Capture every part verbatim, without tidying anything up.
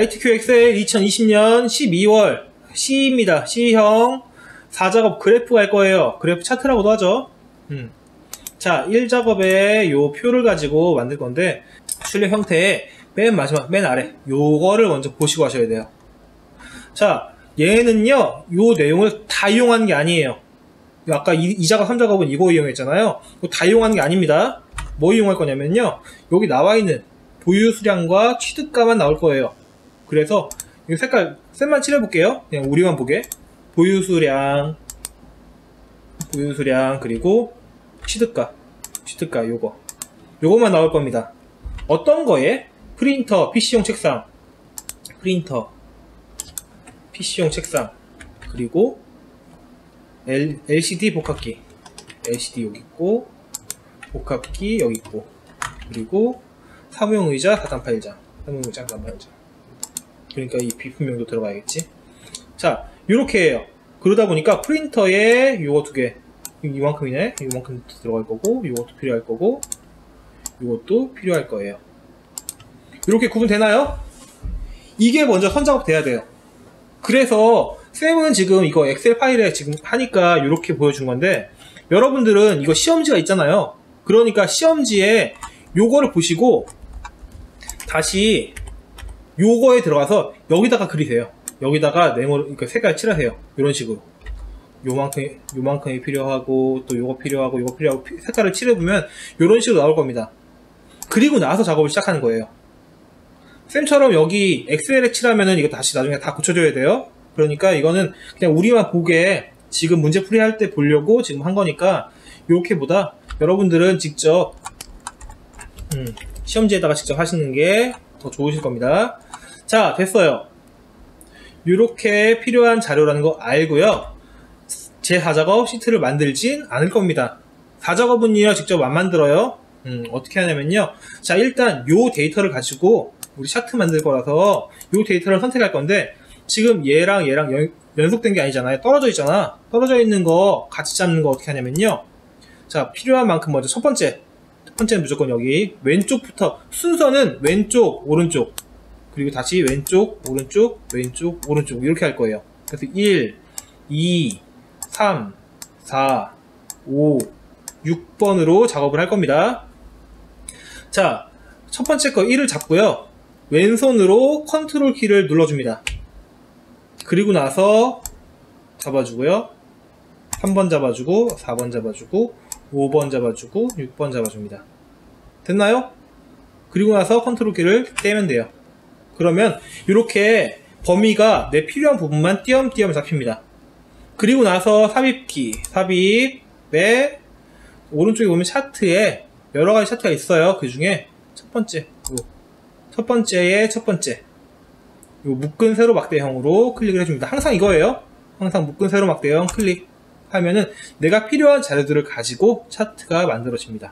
아이티큐 엑셀 이천이십 년 십이월 C입니다. C형 사 작업 그래프 갈 거예요. 그래프 차트라고도 하죠. 음. 자, 일 작업에 요 표를 가지고 만들 건데, 출력 형태의 맨 마지막, 맨 아래, 요거를 먼저 보시고 하셔야 돼요. 자, 얘는요, 요 내용을 다 이용하는 게 아니에요. 아까 이 작업, 삼 작업은 이거 이용했잖아요. 이거 다 이용하는 게 아닙니다. 뭐 이용할 거냐면요, 여기 나와 있는 보유 수량과 취득가만 나올 거예요. 그래서, 이 색깔, 셋만 칠해볼게요. 그냥 우리만 보게. 보유 수량, 보유 수량, 그리고 취득가, 취득가, 요거. 요거만 나올 겁니다. 어떤 거에? 프린터, 피씨용 책상, 프린터, 피씨용 책상, 그리고 L, 엘시디 복합기, 엘시디 여기 있고, 복합기 여기 있고, 그리고 사무용 의자, 사단 파일장, 사무용 의자, 사단 파일장. 그러니까 이 비품명도 들어가야겠지. 자, 요렇게 해요. 그러다 보니까 프린터에 요거 두 개, 이만큼이네. 이만큼 들어갈 거고, 이것도 필요할 거고, 이것도 필요할 거예요. 이렇게 구분되나요? 이게 먼저 선작업 돼야 돼요. 그래서 쌤은 지금 이거 엑셀 파일에 지금 하니까 이렇게 보여준 건데, 여러분들은 이거 시험지가 있잖아요. 그러니까 시험지에 요거를 보시고 다시 요거에 들어가서 여기다가 그리세요. 여기다가 네모, 그러니까 색깔 칠하세요. 이런 식으로. 요만큼, 요만큼이 필요하고, 또 요거 필요하고, 요거 필요하고, 색깔을 칠해보면, 요런 식으로 나올 겁니다. 그리고 나서 작업을 시작하는 거예요. 쌤처럼 여기 엑셀에 칠하면은 이거 다시 나중에 다 고쳐줘야 돼요. 그러니까 이거는 그냥 우리만 보게, 지금 문제 풀이할 때 보려고 지금 한 거니까, 요렇게보다 여러분들은 직접, 음, 시험지에다가 직접 하시는 게 더 좋으실 겁니다. 자, 됐어요. 요렇게 필요한 자료라는 거 알고요. 제 사 작업 시트를 만들진 않을 겁니다. 사 작업은요, 직접 안 만들어요. 음, 어떻게 하냐면요. 자, 일단 요 데이터를 가지고 우리 차트 만들 거라서 요 데이터를 선택할 건데, 지금 얘랑 얘랑 연, 연속된 게 아니잖아요. 떨어져 있잖아. 떨어져 있는 거 같이 잡는 거 어떻게 하냐면요. 자, 필요한 만큼 먼저 첫 번째. 첫 번째는 무조건 여기 왼쪽부터, 순서는 왼쪽, 오른쪽, 그리고 다시 왼쪽, 오른쪽, 왼쪽, 오른쪽 이렇게 할 거예요. 그래서 일, 이, 삼, 사, 오, 육 번으로 작업을 할 겁니다. 자, 첫 번째 거 일을 잡고요. 왼손으로 컨트롤 키를 눌러줍니다. 그리고 나서 잡아주고요. 삼 번 잡아주고, 사 번 잡아주고, 오 번 잡아주고, 육 번 잡아줍니다. 됐나요? 그리고 나서 컨트롤 키를 떼면 돼요. 그러면 이렇게 범위가 내 필요한 부분만 띄엄띄엄 잡힙니다. 그리고 나서 삽입키, 삽입에 오른쪽에 보면 차트에 여러가지 차트가 있어요. 그 중에 첫 번째, 요. 첫 번째의 첫 번째, 요 묶은 세로 막대형으로 클릭을 해줍니다. 항상 이거예요. 항상 묶은 세로 막대형 클릭하면은 내가 필요한 자료들을 가지고 차트가 만들어집니다.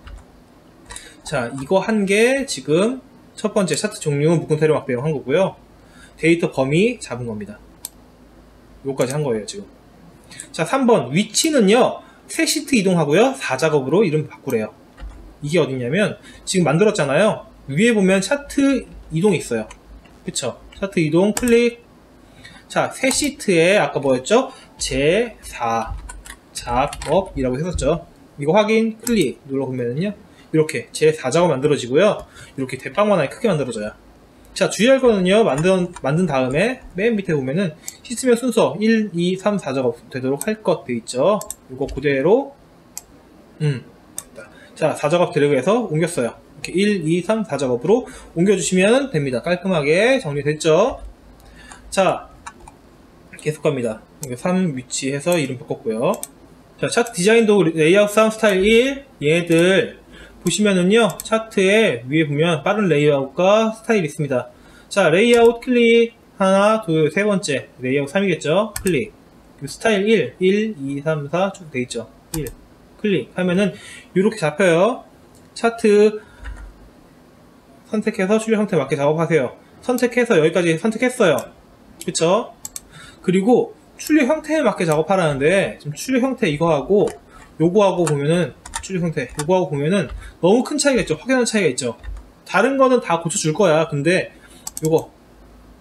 자, 이거 한 개 지금 첫 번째 차트 종류 묶은 세로 막대형 한 거고요. 데이터 범위 잡은 겁니다. 요거까지 한 거예요, 지금. 자, 삼 번 위치는요, 새 시트 이동하고요, 사 작업으로 이름 바꾸래요. 이게 어딨냐면 지금 만들었잖아요. 위에 보면 차트 이동이 있어요. 그쵸? 차트 이동 클릭. 자, 새 시트에 아까 뭐였죠? 제사 작업이라고 했었죠. 이거 확인 클릭 눌러보면은요, 이렇게 제사 작업 만들어지고요. 이렇게 대빵만하게 크게 만들어져요. 자, 주의할 거는요, 만든, 만든 다음에 맨 밑에 보면은 시스템의 순서 일, 이, 삼, 사 작업 되도록 할 것 돼 있죠. 이거 그대로, 음. 자, 사 작업 데리고해서 옮겼어요. 이렇게 일, 이, 삼, 사 작업으로 옮겨주시면 됩니다. 깔끔하게 정리됐죠? 자, 계속 갑니다. 삼 위치해서 이름 바꿨고요. 자, 차트 디자인도 레이아웃 삼 스타일 일, 얘들, 보시면은요, 차트에 위에 보면 빠른 레이아웃과 스타일이 있습니다. 자, 레이아웃 클릭, 하나, 둘, 세 번째, 레이아웃 삼이겠죠? 클릭. 스타일 일, 일, 이, 삼, 사 쭉 돼있죠? 일. 클릭 하면은, 이렇게 잡혀요. 차트 선택해서 출력 형태 맞게 작업하세요. 선택해서 여기까지 선택했어요. 그쵸? 그리고 출력 형태에 맞게 작업하라는데, 지금 출력 형태 이거하고, 요거하고 보면은, 출력 형태 요거하고 보면은 너무 큰 차이가 있죠. 확연한 차이가 있죠. 다른 거는 다 고쳐줄 거야. 근데 요거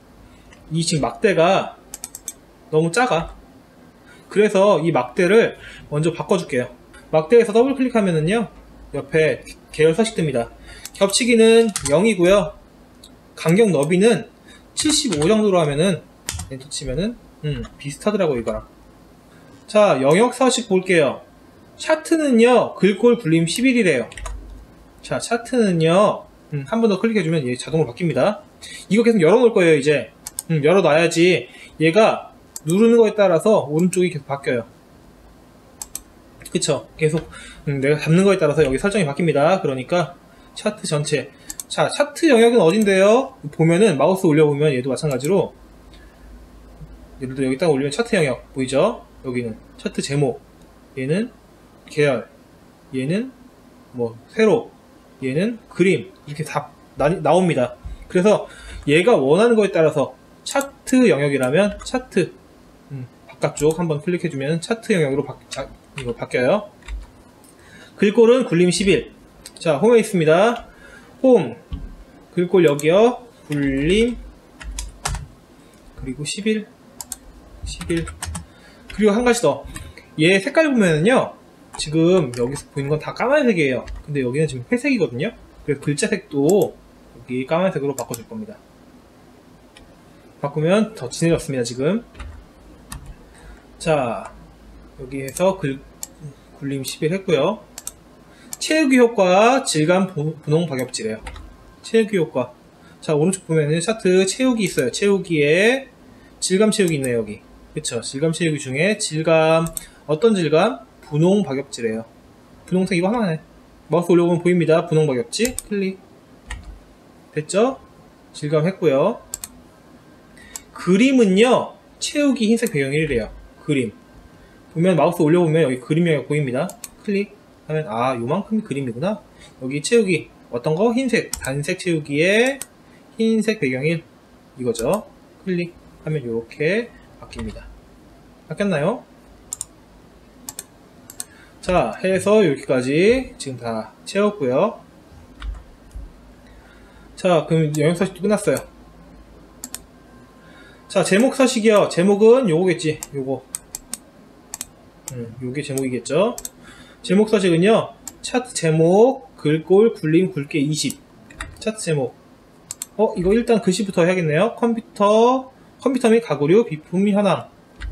이 지금 막대가 너무 작아. 그래서 이 막대를 먼저 바꿔줄게요. 막대에서 더블 클릭하면은요, 옆에 계열 서식 뜹니다. 겹치기는 영이고요. 간격 너비는 칠십오 정도로 하면은, 엔터 치면은, 음, 비슷하더라고, 이거랑. 자, 영역 서식 볼게요. 차트는요, 글꼴 굴림 십일이래요. 자, 차트는요, 음, 한 번 더 클릭해주면 얘 자동으로 바뀝니다. 이거 계속 열어놓을 거예요, 이제. 음, 열어놔야지 얘가 누르는 거에 따라서 오른쪽이 계속 바뀌어요. 그쵸? 계속 음, 내가 잡는 거에 따라서 여기 설정이 바뀝니다. 그러니까 차트 전체. 자, 차트 영역은 어딘데요? 보면은 마우스 올려보면 얘도 마찬가지로 예를 들어 여기 딱 올리면 차트 영역 보이죠? 여기는 차트 제목, 얘는 계열, 얘는 뭐 세로, 얘는 그림, 이렇게 다 나, 나옵니다. 그래서 얘가 원하는 거에 따라서 차트 영역이라면 차트, 음, 바깥쪽 한번 클릭해주면 차트 영역으로 바, 자, 이거 바뀌어요. 글꼴은 굴림 십일. 자, 홈에 있습니다. 홈, 글꼴 여기요. 굴림, 그리고 십일, 십일. 그리고 한 가지 더. 얘 색깔 보면은요, 지금 여기서 보이는 건 다 까만색이에요. 근데 여기는 지금 회색이거든요. 그래서 글자 색도 여기 까만색으로 바꿔줄 겁니다. 바꾸면 더 진해졌습니다, 지금. 자, 여기에서 글, 굴림 십일 했고요. 채우기 효과, 질감 분홍 박엽지래요. 채우기 효과. 자, 오른쪽 보면은 차트 채우기 있어요. 채우기에 질감 채우기 있네요, 여기. 그쵸? 질감 채우기 중에 질감, 어떤 질감? 분홍 박엽지래요. 분홍색 이거 하나네. 마우스 올려보면 보입니다. 분홍 박엽지. 클릭. 됐죠? 질감 했고요. 그림은요, 채우기 흰색 배경일이래요. 그림. 보면 마우스 올려보면 여기 그림 영역 보입니다. 클릭 하면, 아, 요만큼이 그림이구나. 여기 채우기. 어떤 거? 흰색. 단색 채우기에 흰색 배경일. 이거죠. 클릭 하면 요렇게 바뀝니다. 바뀌었나요? 자, 해서 여기까지 지금 다 채웠고요. 자, 그럼 영역 서식도 끝났어요. 자, 제목 서식이요. 제목은 요거겠지. 요거. 음, 요게 제목이겠죠. 제목 서식은요, 차트 제목, 글꼴, 굴림, 굵게 이십. 차트 제목. 어, 이거 일단 글씨부터 해야겠네요. 컴퓨터, 컴퓨터 및 가구류, 비품 현황.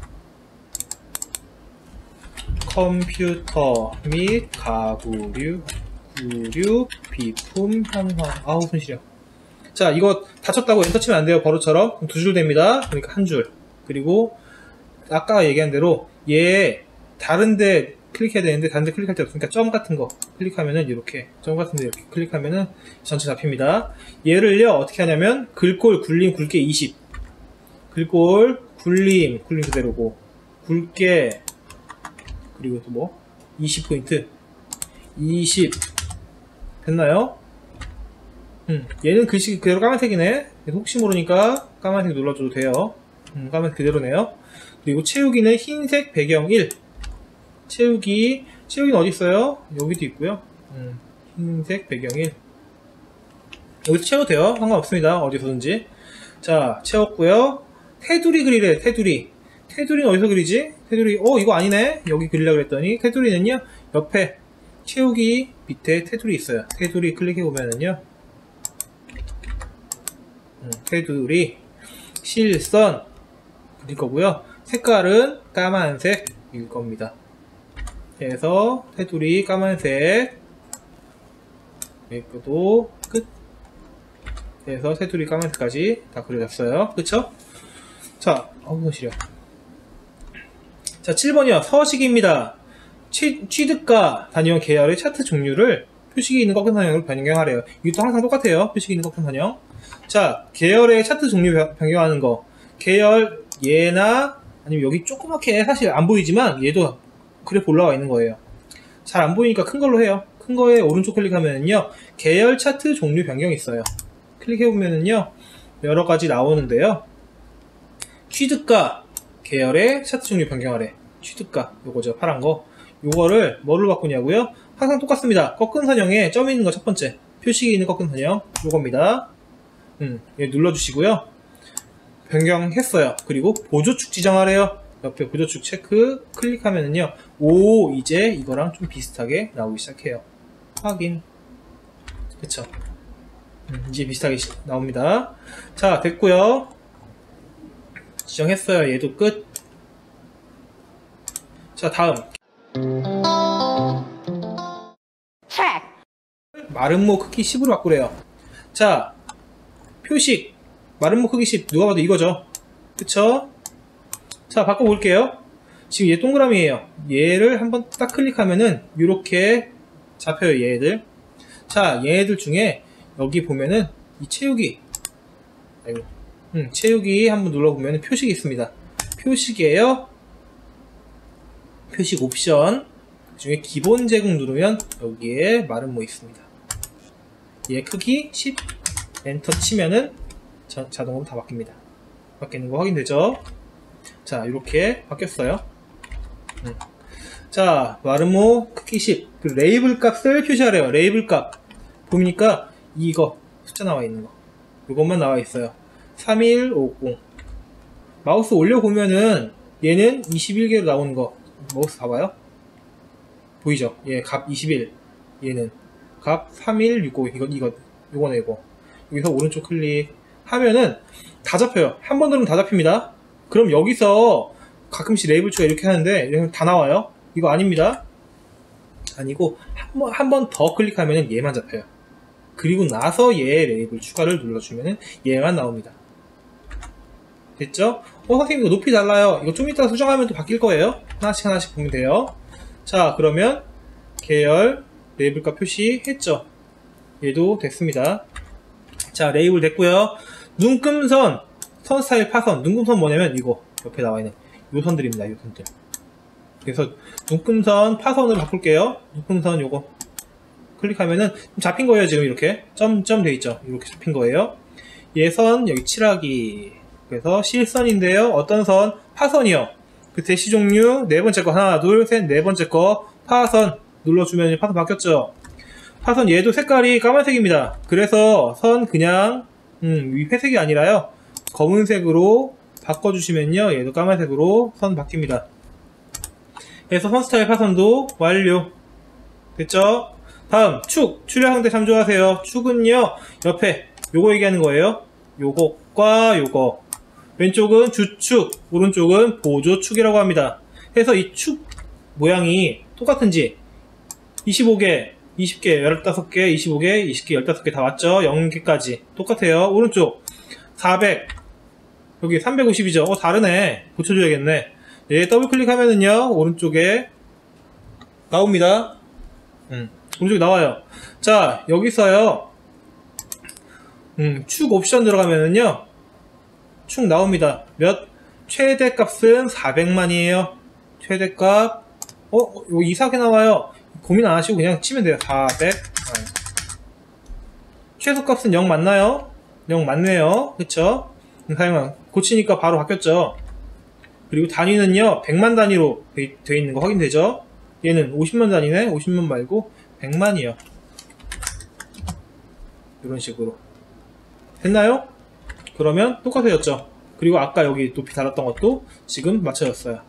컴퓨터 및 가구류, 구류, 비품 현황. 아우, 손시려. 자, 이거 닫혔다고 엔터 치면 안 돼요. 버릇처럼. 두 줄 됩니다. 그러니까 한 줄. 그리고 아까 얘기한 대로 얘 다른데 클릭해야 되는데 다른데 클릭할 때 없으니까 점 같은 거 클릭하면은 이렇게 점 같은 데 이렇게 클릭하면은 전체 잡힙니다. 얘를요 어떻게 하냐면 글꼴, 굴림, 굵게 이십. 글꼴, 굴림, 굴림 그대로고 굵게 그리고 또 뭐 이십 포인트 이십 됐나요? 음, 얘는 글씨 그대로 까만색이네. 혹시 모르니까 까만색 눌러줘도 돼요. 음, 까만색 그대로네요. 그리고 채우기는 흰색 배경 일. 채우기, 채우기는 어디 있어요? 여기도 있고요. 음, 흰색 배경 일. 여기서 채워도 돼요. 상관없습니다. 어디서든지. 자, 채웠고요. 테두리 그리래. 테두리. 테두리는 어디서 그리지? 테두리. 어, 이거 아니네. 여기 그리려고 그랬더니 테두리는요. 옆에 채우기 밑에 테두리 있어요. 테두리 클릭해 보면은요. 음, 테두리 실선 그릴 거고요. 색깔은 까만색일 겁니다. 그래서 테두리 까만색 여기도 끝. 그래서 테두리 까만색까지 다 그려졌어요. 그쵸? 자, 어우 시려. 자, 칠 번이요. 서식입니다. 취, 취득과 단위원 계열의 차트 종류를 표식이 있는 꺾은 선형으로 변경하래요. 이것도 항상 똑같아요. 표식이 있는 꺾은 선형. 자, 계열의 차트 종류 변경하는 거. 계열 얘나 아니면 여기 조그맣게 사실 안 보이지만 얘도 그래프 올라와 있는 거예요. 잘 안 보이니까 큰 걸로 해요. 큰 거에 오른쪽 클릭하면은요 계열 차트 종류 변경이 있어요. 클릭해보면은요 여러 가지 나오는데요. 취득가 계열의 차트 종류 변경하래. 취득가 요거죠. 파란 거. 요거를 뭐로 바꾸냐고요? 항상 똑같습니다. 꺾은 선형에 점이 있는 거 첫 번째. 표식이 있는 꺾은 선형 요겁니다. 음, 얘 눌러주시고요. 변경했어요. 그리고 보조축 지정하래요. 옆에 보조축 체크 클릭하면은요, 오, 이제 이거랑 좀 비슷하게 나오기 시작해요. 확인. 그쵸. 음, 이제 비슷하게 시, 나옵니다. 자, 됐고요. 지정했어요. 얘도 끝. 자, 다음. 마름모 크기 십으로 바꾸래요. 자, 표식. 마름모 크기 십. 누가 봐도 이거죠. 그쵸? 자, 바꿔볼게요. 지금 얘 동그라미예요. 얘를 한번 딱 클릭하면은 이렇게 잡혀요. 얘들. 자, 얘들 중에 여기 보면은 이 채우기. 아이고. 음, 채우기 한번 눌러보면 표식이 있습니다. 표식이에요. 표식 옵션 그 중에 기본 제공 누르면 여기에 마름모 있습니다. 얘 크기 십, 엔터 치면은 자, 자동으로 다 바뀝니다. 바뀌는 거 확인되죠? 자, 이렇게 바뀌었어요. 음. 자, 마름모 크기 십. 그 레이블 값을 표시하래요. 레이블 값 보니까 이거 숫자 나와 있는 거, 이것만 나와 있어요. 삼일오공. 마우스 올려보면은 얘는 이십일 개로 나오는 거, 마우스 봐봐요. 보이죠? 얘 값 이십일, 얘는 값 삼일육오. 이거, 이거, 이거네, 이거. 여기서 오른쪽 클릭 하면은 다 잡혀요. 한 번 누르면 다 잡힙니다. 그럼 여기서 가끔씩 레이블 추가 이렇게 하는데, 이러면 다 나와요. 이거 아닙니다. 아니고, 한 번, 한 번 더 클릭하면은 얘만 잡혀요. 그리고 나서 얘 레이블 추가를 눌러주면은 얘만 나옵니다. 됐죠? 어, 선생님 이거 높이 달라요. 이거 좀 이따 수정하면 또 바뀔 거예요. 하나씩 하나씩 보면 돼요. 자, 그러면 계열 레이블값 표시했죠. 얘도 됐습니다. 자, 레이블 됐고요. 눈금선, 선 스타일 파선. 눈금선 뭐냐면 이거 옆에 나와 있는 요 선들입니다. 요 선들. 그래서 눈금선 파선으로 바꿀게요. 눈금선 요거 클릭하면은 잡힌 거예요. 지금 이렇게 점점 돼 있죠. 이렇게 잡힌 거예요. 얘 선 여기 칠하기. 그래서 실선인데요. 어떤 선? 파선이요. 그 대시 종류 네 번째 거 하나 둘 셋 네 번째 거 파선 눌러주면 파선 바뀌었죠. 파선 얘도 색깔이 까만색입니다. 그래서 선 그냥 음, 회색이 아니라요, 검은색으로 바꿔주시면요, 얘도 까만색으로 선 바뀝니다. 그래서 선 스타일 파선도 완료. 됐죠? 다음 축, 출력 상태 참조하세요. 축은요, 옆에 요거 얘기하는 거예요. 요것과 요거. 왼쪽은 주축, 오른쪽은 보조축이라고 합니다. 그래서 이 축 모양이 똑같은지 이십오 개, 이십 개, 십오 개, 이십오 개, 이십 개, 십오 개 다 왔죠? 영 개까지 똑같아요. 오른쪽 사백, 여기 삼백오십이죠? 어, 다르네. 고쳐줘야겠네. 예, 더블 클릭하면은요, 오른쪽에 나옵니다. 음, 오른쪽에 나와요. 자, 여기서요, 음, 축 옵션 들어가면은요, 축 나옵니다. 몇? 최대 값은 사백만이에요. 최대값, 어, 이거 이상하게 나와요. 고민 안 하시고 그냥 치면 돼요. 사백. 아. 최소값은 영 맞나요? 영 맞네요. 그쵸? 사용한, 고치니까 바로 바뀌었죠. 그리고 단위는요, 백만 단위로 되어 있는 거 확인되죠? 얘는 오십만 단위네? 오십만 말고 백만이요. 이런 식으로. 됐나요? 그러면 똑같아졌죠. 그리고 아까 여기 높이 달았던 것도 지금 맞춰졌어요.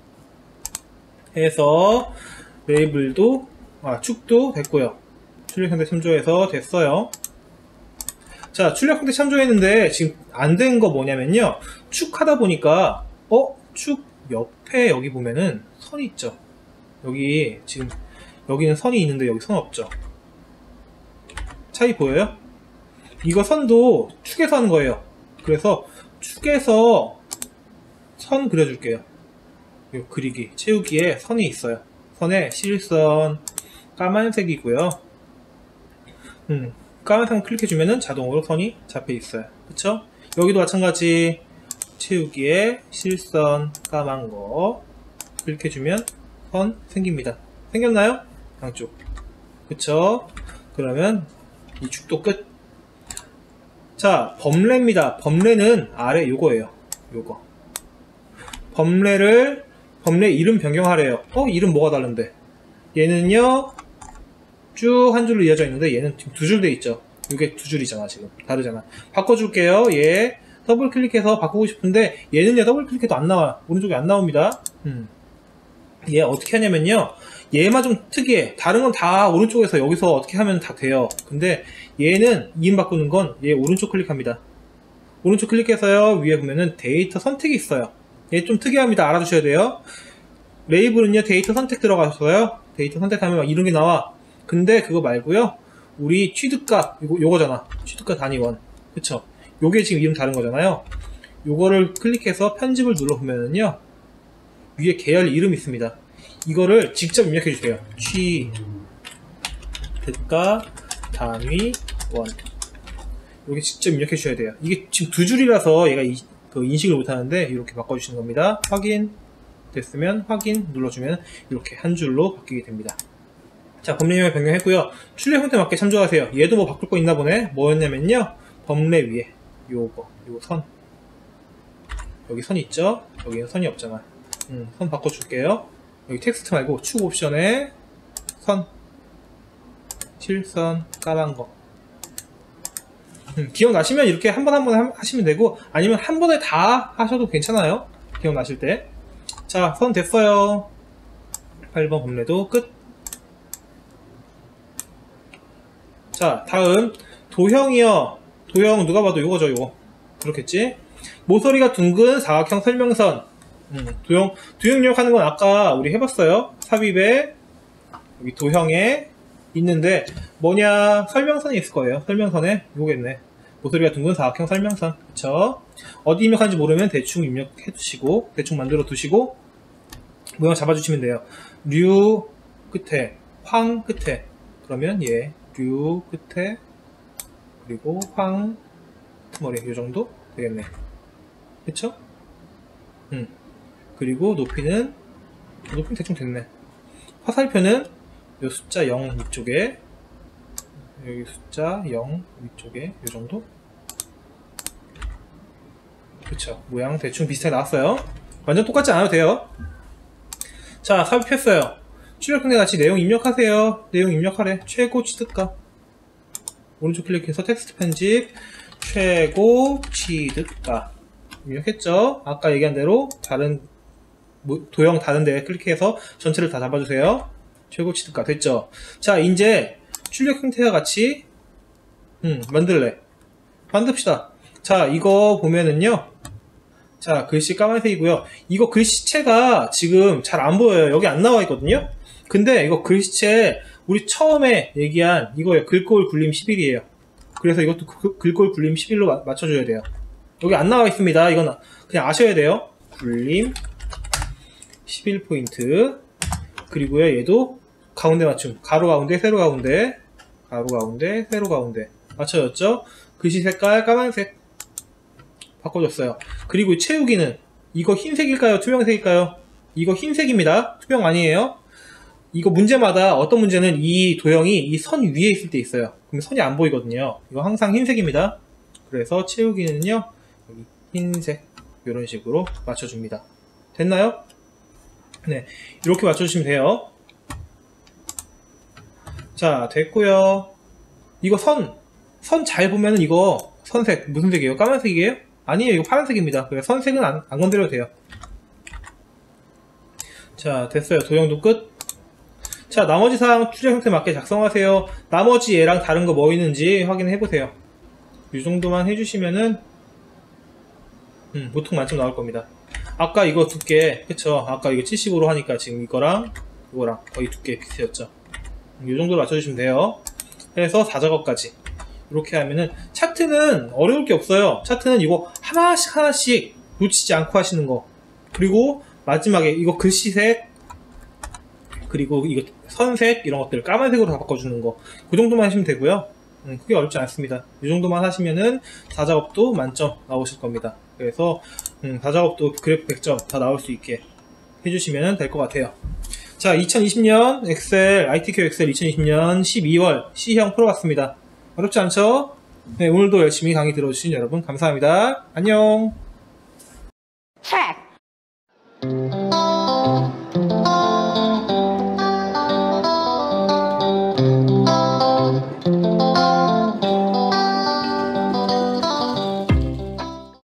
해서 레이블도, 아, 축도 됐고요. 출력 상태 참조해서 됐어요. 자, 출력 상태 참조했는데 지금 안 된 거 뭐냐면요, 축 하다 보니까 어? 축 옆에 여기 보면은 선이 있죠. 여기 지금 여기는 선이 있는데 여기 선 없죠. 차이 보여요? 이거 선도 축에서 하는 거예요. 그래서 축에서 선 그려줄게요. 요 그리기, 채우기에 선이 있어요. 선에 실선 까만색이고요. 음, 까만색 클릭해주면은 자동으로 선이 잡혀 있어요. 그쵸? 여기도 마찬가지. 채우기에 실선 까만 거 클릭해주면 선 생깁니다. 생겼나요? 양쪽. 그쵸? 그러면 이 축도 끝. 자, 범례입니다. 범례는 아래 요거예요. 요거. 범례를, 범례 이름 변경하래요. 어? 이름 뭐가 다른데? 얘는요, 쭉 한 줄로 이어져 있는데 얘는 지금 두 줄 돼 있죠. 이게 두 줄이잖아, 지금. 다르잖아. 바꿔줄게요. 얘, 더블 클릭해서 바꾸고 싶은데 얘는요 더블 클릭해도 안 나와. 오른쪽에 안 나옵니다. 음. 얘 어떻게 하냐면요, 얘만 좀 특이해. 다른 건 다 오른쪽에서 여기서 어떻게 하면 다 돼요. 근데 얘는 이음 바꾸는 건 얘 오른쪽 클릭합니다. 오른쪽 클릭해서요 위에 보면은 데이터 선택이 있어요. 얘 좀 특이합니다. 알아두셔야 돼요. 레이블은요 데이터 선택 들어가서요 데이터 선택하면 막 이런 게 나와. 근데 그거 말고요, 우리 취득값 이거 요거잖아. 취득값 단위원, 그쵸? 요게 지금 이름 다른 거잖아요. 요거를 클릭해서 편집을 눌러보면은요 위에 계열 이름 있습니다. 이거를 직접 입력해 주세요. 취득값 단위원, 요게 직접 입력해 주셔야 돼요. 이게 지금 두 줄이라서 얘가 이, 그 인식을 못하는데 이렇게 바꿔주시는 겁니다. 확인 됐으면 확인 눌러주면 이렇게 한 줄로 바뀌게 됩니다. 자, 법례명을 변경했고요. 출력 형태 맞게 참조하세요. 얘도 뭐 바꿀 거 있나 보네. 뭐였냐면요, 법례 위에 요거 요거 선, 여기 선 있죠? 여기는 선이 없잖아. 음, 선 바꿔줄게요. 여기 텍스트 말고 축 옵션에 선, 실선, 까만 거. 음, 기억나시면 이렇게 한 번 한 번 하시면 되고, 아니면 한 번에 다 하셔도 괜찮아요. 기억나실 때. 자, 선 됐어요. 팔 번 법례도 끝. 자, 다음 도형이요. 도형 누가 봐도 요거죠, 요거. 그렇겠지? 모서리가 둥근 사각형 설명선. 음, 도형, 도형 입력하는 건 아까 우리 해봤어요. 삽입에 여기 도형에 있는데 뭐냐, 설명선이 있을 거예요. 설명선에 요거겠네. 모서리가 둥근 사각형 설명선. 그쵸? 어디 입력하는지 모르면 대충 입력해 두시고, 대충 만들어 두시고 모양 잡아주시면 돼요. 류 끝에, 황 끝에, 그러면 얘 류 끝에, 그리고 황 머리 요정도 되겠네. 그쵸? 음. 그리고 높이는, 높이는 대충 됐네. 화살표는 요 숫자 영 위쪽에, 여기 숫자 영 위쪽에 요정도. 그쵸? 모양 대충 비슷하게 나왔어요. 완전 똑같지 않아도 돼요. 자, 삽입했어요. 출력 형태 같이 내용 입력하세요. 내용 입력하래. 최고 취득값. 오른쪽 클릭해서 텍스트 편집. 최고 취득값. 입력했죠? 아까 얘기한 대로 다른 도형 다른 데 클릭해서 전체를 다 잡아주세요. 최고 취득값 됐죠? 자, 이제 출력 형태와 같이 음, 만들래. 만듭시다. 자, 이거 보면은요. 자, 글씨 까만색이고요. 이거 글씨체가 지금 잘 안 보여요. 여기 안 나와 있거든요. 근데 이거 글씨체 우리 처음에 얘기한 이거예요. 글꼴 굴림 십일이에요. 그래서 이것도 그, 글꼴 굴림 십일로 마, 맞춰줘야 돼요. 여기 안 나와 있습니다. 이건 그냥 아셔야 돼요. 굴림 십일 포인트. 그리고요, 얘도 가운데 맞춤. 가로 가운데, 세로 가운데, 가로 가운데, 세로 가운데 맞춰졌죠? 글씨 색깔 까만색 바꿔줬어요. 그리고 채우기는 이거 흰색일까요? 투명색일까요? 이거 흰색입니다. 투명 아니에요. 이거 문제마다 어떤 문제는 이 도형이 이 선 위에 있을 때 있어요. 그럼 선이 안 보이거든요. 이거 항상 흰색입니다. 그래서 채우기는요, 여기 흰색 이런 식으로 맞춰줍니다. 됐나요? 네, 이렇게 맞춰주시면 돼요. 자, 됐고요. 이거 선, 선 잘 보면은 이거 선색 무슨 색이에요? 까만색이에요? 아니에요, 이거 파란색입니다. 그래서 선색은 안, 안 건드려도 돼요. 자, 됐어요. 도형도 끝. 자, 나머지 사항 출력 형태 맞게 작성하세요. 나머지 얘랑 다른 거 뭐 있는지 확인해 보세요. 이 정도만 해주시면은 음, 보통 만점 나올 겁니다. 아까 이거 두께, 그쵸? 아까 이거 칠십오로 하니까 지금 이거랑 이거랑 거의 두께 비슷해졌죠? 이 정도로 맞춰주시면 돼요. 그래서 사 작업까지 이렇게 하면은, 차트는 어려울 게 없어요. 차트는 이거 하나씩 하나씩 놓치지 않고 하시는 거. 그리고 마지막에 이거 글씨색, 그리고 이거 선색 이런 것들 까만색으로 다 바꿔주는 거, 그 정도만 하시면 되고요. 음, 크게 어렵지 않습니다. 이 정도만 하시면은 사 작업도 만점 나오실 겁니다. 그래서 음, 사 작업도 그래프 백 점 다 나올 수 있게 해주시면 될 것 같아요. 자, 이천이십 년 엑셀, 아이티큐 엑셀 이천이십 년 십이월 C형 풀어봤습니다. 어렵지 않죠? 네, 오늘도 열심히 강의 들어주신 여러분 감사합니다. 안녕.